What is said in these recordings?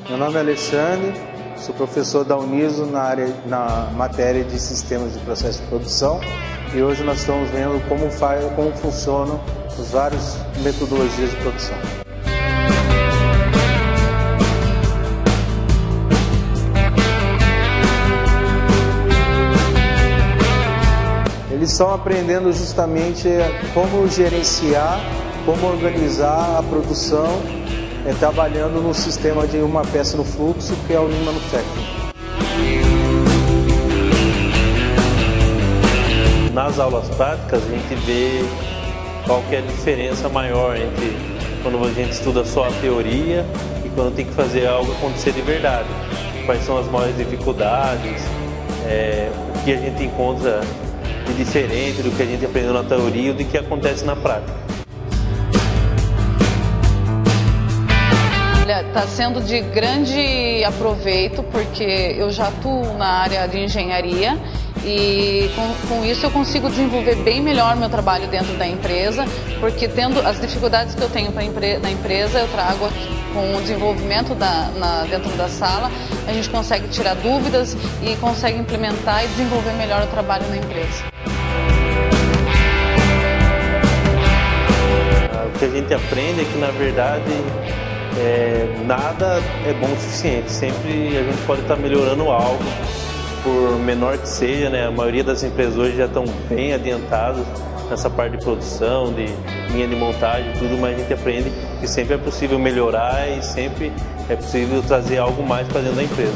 Meu nome é Alexandre, sou professor da Uniso na matéria de sistemas de processo de produção e hoje nós estamos vendo como funcionam as várias metodologias de produção. Eles estão aprendendo justamente como gerenciar, como organizar a produção, trabalhando no sistema de uma peça no fluxo, que é o Lean Manufacturing. Nas aulas práticas a gente vê qual que é a diferença maior entre quando a gente estuda só a teoria e quando tem que fazer algo acontecer de verdade. Quais são as maiores dificuldades, o que a gente encontra de diferente do que a gente aprendeu na teoria e do que acontece na prática. Está sendo de grande aproveito porque eu já atuo na área de engenharia e com isso eu consigo desenvolver bem melhor meu trabalho dentro da empresa, porque tendo as dificuldades que eu tenho na empresa, eu trago aqui. Com o desenvolvimento dentro da sala, a gente consegue tirar dúvidas e consegue implementar e desenvolver melhor o trabalho na empresa. O que a gente aprende é que, na verdade, nada é bom o suficiente. Sempre a gente pode estar melhorando algo, por menor que seja, né? A maioria das empresas hoje já estão bem adiantadas nessa parte de produção, de linha de montagem, tudo, mas a gente aprende que sempre é possível melhorar e sempre é possível trazer algo mais para dentro da empresa.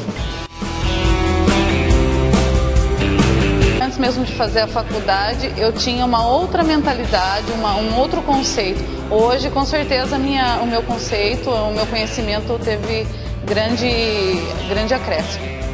Antes mesmo de fazer a faculdade, eu tinha uma outra mentalidade, um outro conceito. Hoje, com certeza, o meu conceito, o meu conhecimento teve grande acréscimo.